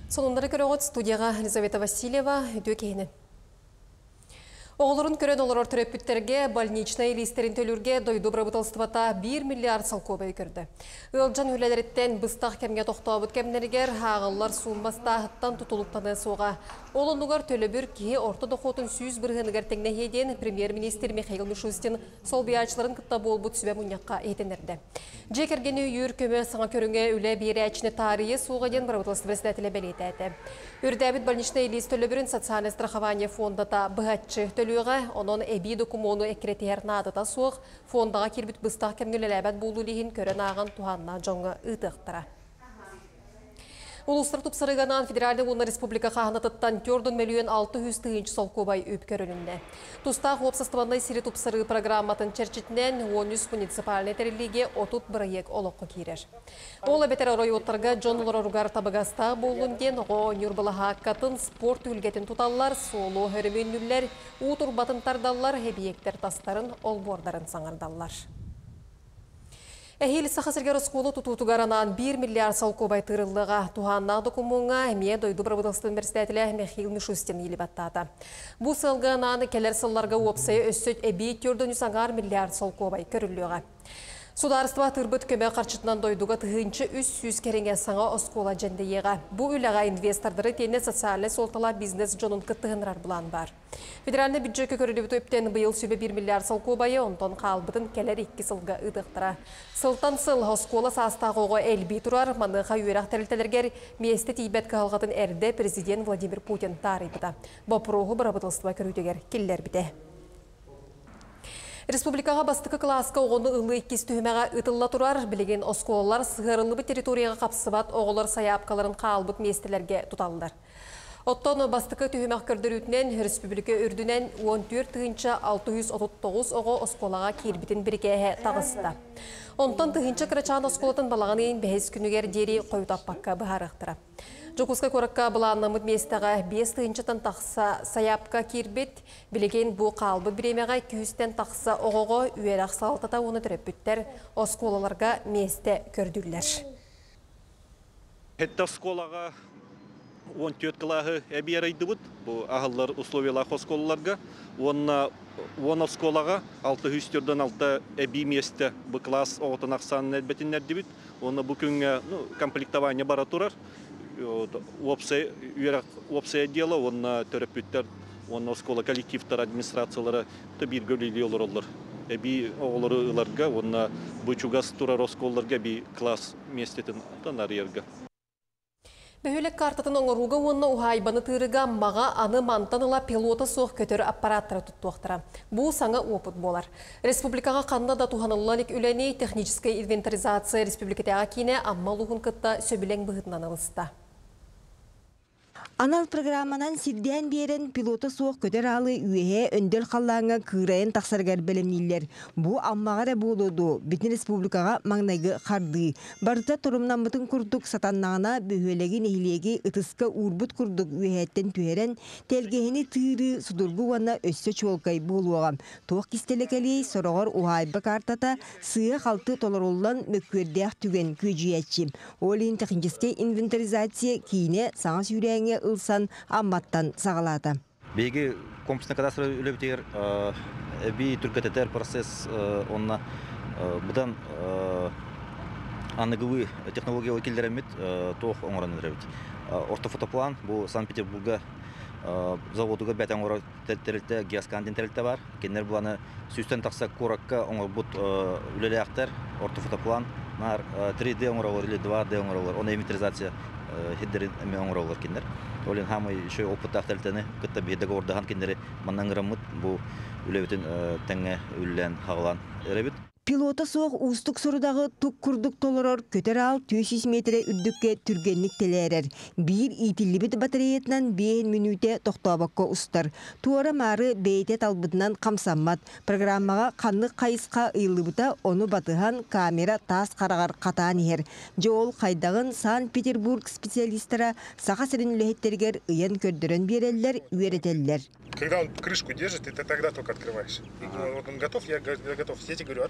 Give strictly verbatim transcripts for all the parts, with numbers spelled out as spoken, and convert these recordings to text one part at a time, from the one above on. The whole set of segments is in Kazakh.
Сонундары көрөгөт студияға Елизавета Васильева өтө кейінен. Оғылырын көрен олар төрөпүттерге больничный листерин төлүрге дойду брабыталстывата бир миллиард салкобай көрді. Үлжан үлелереттен быстақ кемге тоқтауыбыт кемнергер ағылар суынбаста аттан тұтылықтаны соға. Олындығар төлөбір ке орта доқотын сүйіз бірғынығар тәңне еден премьер-министр Михаил Мишустин сол биячыларын кытта болбут сүбе мұньяққа етенерді. Жекергені үйір көмі саңа көріңе үлі бері әчіні тарихы суға ден брабыталстывы сәтілі бәлеті әті. Үрдәбіт больничный лист төлөбірін социальный страхование фондата бұғатчы onun ebi dokumonu ekretiyar nadata soğuk fondağa kirbit bыстақ kemgülelebet bululihин körön ağın tuhanna jonga ıtıqtıra. Улустар тупсарыганан Федеральный Уна Республика Хаханатыттан төрт миллион алты жүз тыгынчы солкобай өп көрінінне. Тустақ опсастыванной сири тупсары программатын черчитнен он үч муниципальный терилиге отут проект олыққы кейрер. Ол әбетер райоттарға Джон Лоругар табыгаста болунден оғы нюрбалаға катын спорт үлгетін туталлар, солу хөріменнүллер, утур батынтардаллар, хебиектер тастарын, олбордарын саңардаллар. Эхил сахасыргер осколу тутутугаранан бир миллиард салкобай тырылыға туханна докумунга әме дойду Брабыталстын университетілі Михаил Мишустин елібаттады. Бұ сылғанан келер сылларға опсайы өссөт әбей түрдің үсаңар миллиард салкобай көріліға. Сударыства тырбыт көмі қарчытынан дойдуға тығынчы үс жүз керенге саңа оскола жәндейеға. Бұ үліға инвестордары тені социальный солтала бизнес жонын кыттығынрар бұлан бар. Федеральный бюджетке көрілі өптен бұйыл сөбе бир миллиард салкобайы онтон қалбытын келер екі сылға ыдықтыра. Сылтан сыл оскола састағуға әлбей тұрар, маныға үйерақ тәрілтелергер месті тейбет қалғатын әрді президент Владимир Путин тарайбыда. Бапырығы Брабыталстыва көрітегер келлер біде. Республикаға бастықы класска оғыны ұлы иккес түймеға ұтылла тұрар, білеген осколалар сығырылы территорияға қапсыбат оғылар саяпқаларын қалбыт местелерге тұталылар. Оттон бастықы түймеқ көрдір үтінен республика үрдінен он төрт тыгынча алты жүз отуз тогуз оғы осколаға кербітін біргеге тағысты. Онтан тыгынча қырачан осколатын балағанын бәйіз күнігер дері қойутаппаққа бұхарықтыра. Жокуска коракка бұланымыд местаға бес тыгынчатан тақса саяпқа кербет, білеген бұл қалбы біремеға күйістен тақса оғығы үйерақ салтата оны түріппіттер осколаларға месте көрділер. Хетта осколаға он төрт клағы әбей арайды бұд, бұл ағылар условиялақ осколаларға, он осколаға алты жүз төрттен алты әбей месте бұл класс оғытын ақсанын әлбетінлер дебіт, оны бұл күнге комплектование бара тұрар. Опция дела, он терапевтер, он оскола коллективтар администрациялары табир гөлили олар олар. Эби оларга, он бучугас турар осколларга би класс местетін танарьерга. Бөхілік картатын оңыруға онына ұхайбаны тырыға маға аны мантаныла пилота соқ көтері аппараттары тұттуақтыра. Бұл саңа опыт болар. Республикаға қанна да туғанылыланик үләне техническая инвентаризация республикатаға кейіне аммалуғын кытта сөбілен бұғытынан алысты. Анал программанан сирден берен пилота соқ көтер алы үйе өндел қаллаңа кырайын тақсаргар бәлемнелер. Бұ аммағара болуду. Бітін республикаға маңнайғы қарды. Барыта тұрымнан бұтын күрдік сатаннағына бөхелегі нехилегі ұтысқа урбут күрдік үйеттен түйерен телгені тыыры судырғы вана өссі чолкай болуағам. Тоқ кистелекелей сұрағар уайбы картата сыға қалты толарулан мөквердеақ түген көжиетчі. Олин технический инвентаризация кейіне саңас үйрәңе ылсан амматтан сағалады. Беги комплексный кадастр үлебітер би түркететер процесс онна бұдан анығывы технология өкелдеремет тоқ оңыран өребет. Ортофотоплан бұл Санкт-Петербурга заводуға бәтен оңыр тәрілті геоскандин тәрілті бар. Кенер бұланы сүйістен тақса коракка оңыр бұд үлелі ақтар ортофотоплан три дэ оңыр олар или два дэ оңыр олар. Оны инвентаризация хиддерин әме оңыр олар кенер. Олен хамы еще опыт ақтарылтыны күтті бейдегі ордаған кендері маннаңырамыд бұл үлебетін тәңе үллән хағылан әребет. Пилота соқ ұстық сұрыдағы тұқ күрдік толырыр көтер ал төрт жүз метре үрдікке түргенлік телерер. Бір итілібіт батареетінен бес минуте тоқтабаққа ұстар. Туара мары бейте талбытынан қамсаммат. Программаға қанлық қайысқа ұйлыбыта оны батыған камера тас қарағар қатан ер. Жол қайдағын Санкт-Петербург специалистера сақа сірін үліхеттергер ұян көрдірін берелер, үйеретелер. Когда он крышку держит, ты тогда только открываешь. И, вот он готов, я готов. Я тебе говорю, открыть.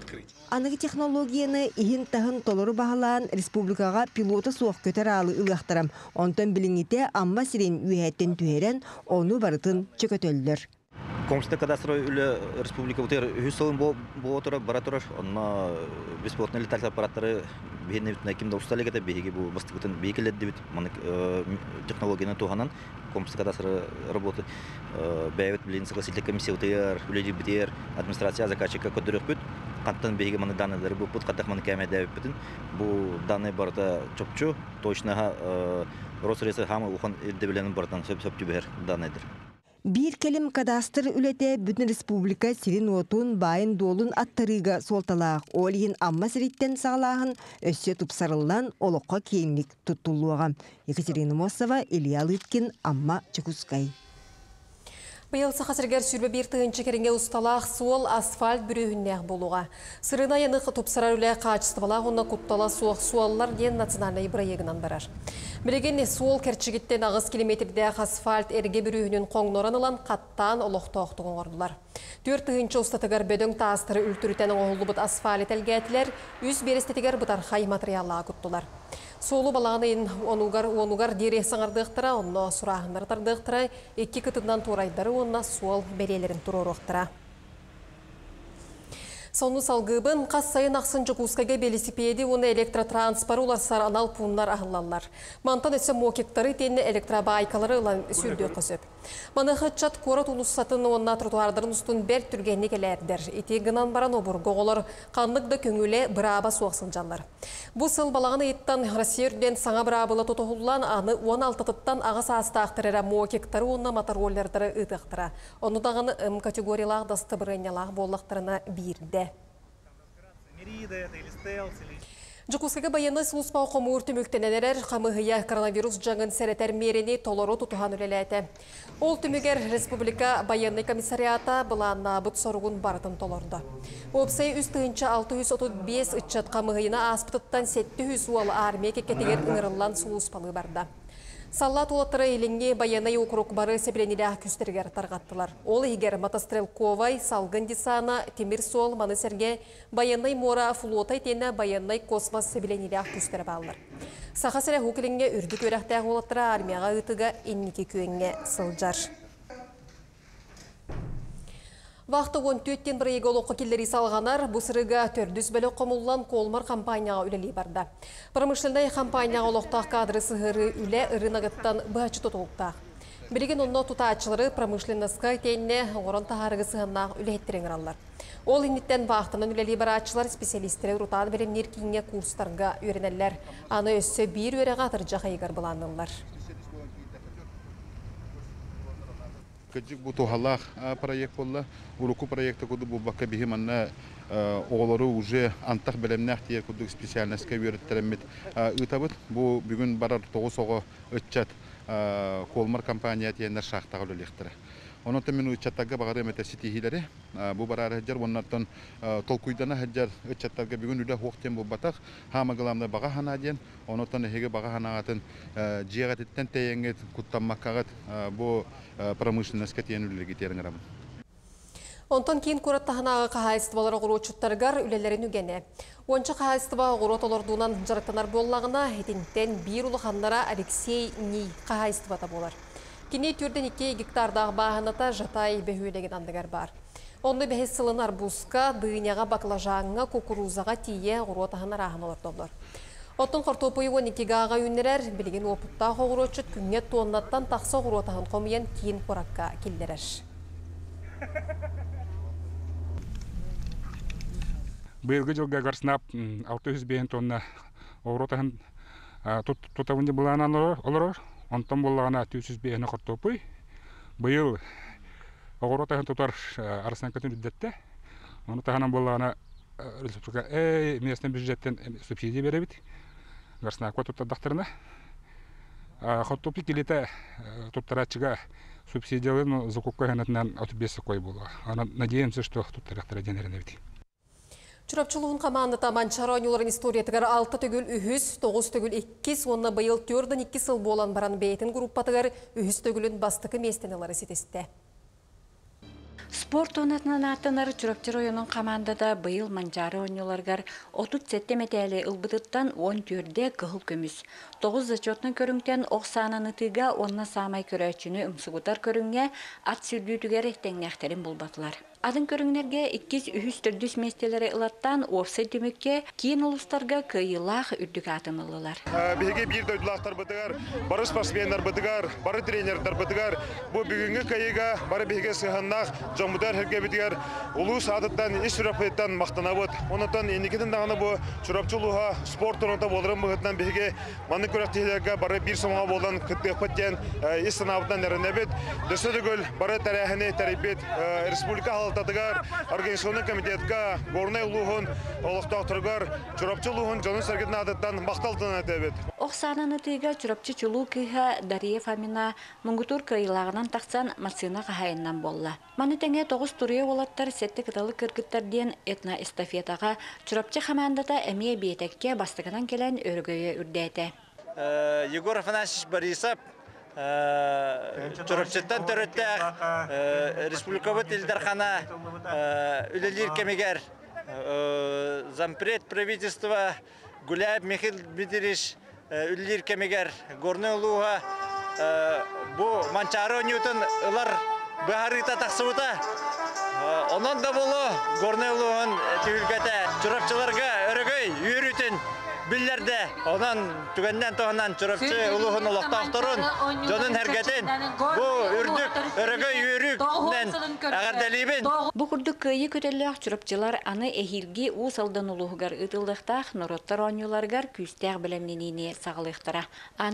Анығы технологияны ихин тахын толору бағалан республикаға пилоты суық көтер алы ылақтырам. Онтан біліңіте амма сирен үйәттен түйерен оны барытын чөкөтөлдір. Комсты кадастровый үлі республика бұтыр үз сылын бұл отыры, бара тұрыр. Онына беспилотный летательный аппараттары бейіне бүтін әкімді ұсталы кәді бейге бұл бастық бүтін бейкеледі бүт. Маны технологияны туғанан комсты кадастры работы бәйвет білейін согласительная комиссия ұтыр, үледі бітер, администрация заказчика көдірік бүт. Қанттан бейге маны данныдары бұл бұт, қаттақ маны кәмәді әвіп бүтін. Бұл данный барыда чөпчу, точныға Росрейсы хамы ұқан елдебіленің барыдан сөп-сөп түбір данныдыр. Bir kelim kadastır ülete bütün Respublika sirin otun bayın dolun attırıga soltalaq. Oliyin amma siritten sağlağın össe tupsarılan oloqqa keyinlik tutulluğa. Екатерина Мосова, Илья Лыткин, Амма Чекускай. Быйыл сақасыргер сүрбе бір тығынчы керінге ұсталақ суол асфальт бүрігіннәқ болуға. Сырына янық тұпсырар үлі қачыстывалақ оны құттала суық суоллар ден национальный проегінан барар. Білеген суол керчігіттен ағыз километрде асфальт әрге бүрігінен қоңноранылан қаттан олықтауқтығын ордылар. Төрт тығынчы ұстатығар бөдің тастыры үлтүрітенің оғылы бұд асфальт әлгәтілер, үз берестетігер бұдар қай материалға құттылар. Солу балағынын онугар онугар дере саңардықтыра, онына сұрағындар тардықтыра, екі күтімнен турайдары онына суол берелерін тұрорықтыра. Соны салгыбын қас сайын ақсын жүкускайға велосипеди оны электротранспары уларсар анал пунлар ағылалар. Мантан өтсі мокектары тені электробайкалары ұлан сүлді қысып. Манығы чат корат ұлыссатын онына тротуардарын ұстын бәр түргенне келердер. Ете ғынан баран обырғы олар қанлықды көңілі бұраба суақсын жанлар. Бұл сыл балағаны еттен Россиерден саңа бұрабылы тұтығылан аны он алты тұттан ағыс астақтырыра мокектары онына мотороллердары ұтықтыра. Оны дағаны ұм категориялақ дасты бірінялақ боллақтарына бірді. Жүкускага байыны сұлыспау қомуыр түміктенелер қамығыя коронавирус жаңын сәретер мерені толору тұтуған үлеләті. Ол түмігер республика байыны комиссариата бұланна бұт соруғын барытын толорды. Опсай үстігінші алты жүз отыз бес үтчат қамығыйына аспытыттан жеті жүз уалы армия кекетегер ұңырылан сұлыспалы барды. Салла толаттыры еліңге байыны округ бары сәбіленілі күстергер тарғаттылар. Ол егер Мотострелковай, Салгын Дисана, Темір Сол, Манысерге, байыны Мора флота етені байыны космос сәбіленілі күстер балылар. Сақа сәрі өкіліңге үрдік өрәқтәғ олаттыра армияға ұтыға еннеке күйіңге сылжар. Вақты он төрттен бір егі олыққа келдері салғанар, бұсырыға төрдіс бәлі қомылан колмар кампанияға үлелей барды. Промышлендай кампанияға олықтақ кадры сығыры үлі ұрынағыттан бұғачы тұтылықтақ. Білеген онына тұтачылары промышленнасқа тенне орын тағарығы сығыннақ үлі алар. Ол иннеттен вақтынан үлелей барачылар специалистері ұрутан білімнер кейінге курстарға үйренелер. Аны өссі бір өреға атыржа қайығар бұланылар. Кыджик бу тухаллах проект болла. Уруку проекта куду бу бакка бихиманна оолору уже антах белемнах тие куду специальностька үйрөттөрөммит ытабыт. Бу бүгүн барар тогуз ого ытчат колмар компания тиендер шахтага өлөлектер. Онон мен ытчаттарга багары мете ситихилери. Бу барар хаджар воннартон толкуйдана хаджар ытчаттарга бүгүн үлө хоктен бу батак хамагаламда бага ханаден. Онотон хеге бага ханагатын жиягаттен тейеңге куттамаккагат бу промышленностька тиенүллерге тереңерам. Онтон кейін көраттағынағы қағайыстывалары ғұрочуттарғар үлелерін үгене. Ончы қағайыстыва ғұротолордуынан жарықтанар боллағына хетінттен бір ұлықанлара Алексей Ней қағайыстывата болар. Кене түрден екі гектардағы бағыныта жатай бөхөлеген андығар бар. Онды бәхес сылын арбузка, дыйняға баклажаңға, кукурузаға тие ғұротағынар ағын олар доблар. Оттың қартопы он екі ғаға үнерер, білген опытта ғұрочут күнге тоннаттан тақсы ғұротағын қомыен кейін қораққа келдерер. Бұйылғы жылға қарсынап алты жүз бес тонна ғұротағын тұтавынды бұлағынан олар, онтан болағына төрт жүз бес қартопы. Бұйыл ғұротағын тұтар арасынан көтін үддетті. Оны тағынан болағына республика местен бюджеттен субсидия беребит. Гарсына кот туттардактарына. Қартопы келеті туттаратчыға субсидияларын закупка ханатынан отыз бес кой болу. Надеемся, что туттарактары денеренебит. Чурапчылығын қаманды манчаron yolların историяттығар алты төгіл үхіз, тоғыз төгіл иккіз, онына байыл төрден икки сыл болан баран бәйтін группатығар үхіз төгілін бастықы местенелері сетесті. Спорт онатынан аттанар чүрөпчөр ойонун командада быйыл манжары ойноларгар отуз сетте метели ылбытыттан он түрде кыхыл көмүс. Тогуз зачетны көрүңтен оксананы тыга онна самай көрөчүнү ымсыгутар көрүңе ат сүрдүүтүгер эктеңнехтерин булбатылар. Адын көрүңнерге иккис үһүс төрдүс местелери ылаттан орсы түмүкке кийин улустарга кыйылах үрдүк атынылылар. Биге бир дойдулактар бытыгар, бары спортсмендер бытыгар, бары тренердер бытыгар. Бу бүгүнгү кайыга бары биге сыханнак жомудар херге битигер улус адыттан иш рапеттан мактанабыт. Онотон эникиден дагы бу чурапчулуга спорт онута болрын быгытнан биге маны көрөктөлөргө бары бир сомга болдан кыттыпыттен иш санабыдан эренебит. Дөсөдөгөл бары тарихины тарибет республика Татыгар, Организационный комитетка, горный лугун, олықтақтыргар, чурапчы лугун жонын сәргетін адыттан мақталтын әтебет. Оксананы тыйга чурапчы чулу кыйха Дарья Фомина Мунгутур кыйлагынан тақсан мацина қағайыннан болла. Маны тәңе тоғыз турия олаттар сетті кыталы кыргыттарден этна эстафетаға чурапчы командада әмие бетекке бастығынан келен өргөйе үрдәйті. Егор Афанасьевич Борисов Чурапчыттан төрөттәк республикабыт Илдархана үлелер кемегер зампред правительства Гуляев Михаил Дмитриевич үлелер кемегер горный улуға бу манчары ойнютын ылар бахарыта тақсыбыта онан да болу горный улуғын түйілгәті чурапчыларға өрігөй үйрүтін Биллерде, онан түгенден тоғынан чурапчы улуғын ұлықтақтырын, жонын әргетін, бұл үрдік, өрігі үйріктен ағардалейбін. Бұл күрдік күйі көтеліғ чурапчылар аны әхилгі ұсалдан улуғығар ұтылдықтақ, нұроттар ойнуларғар күстәғ білімненіне сағылықтыра.